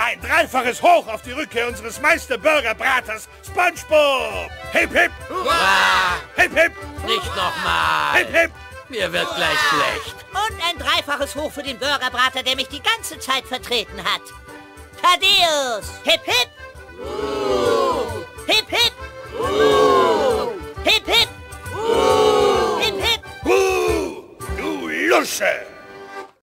Ein dreifaches Hoch auf die Rückkehr unseres Meister-Burger-Braters, SpongeBob! Hip, hip! Hurra! Hip, hip! Nicht nochmal! Hip, hip! Mir wird gleich schlecht. Und ein dreifaches Hoch für den Burgerbrater, der mich die ganze Zeit vertreten hat. Thaddeus! Hip, hip! Hip, hip! Hip, hip! Hip, hip! Du Lusche!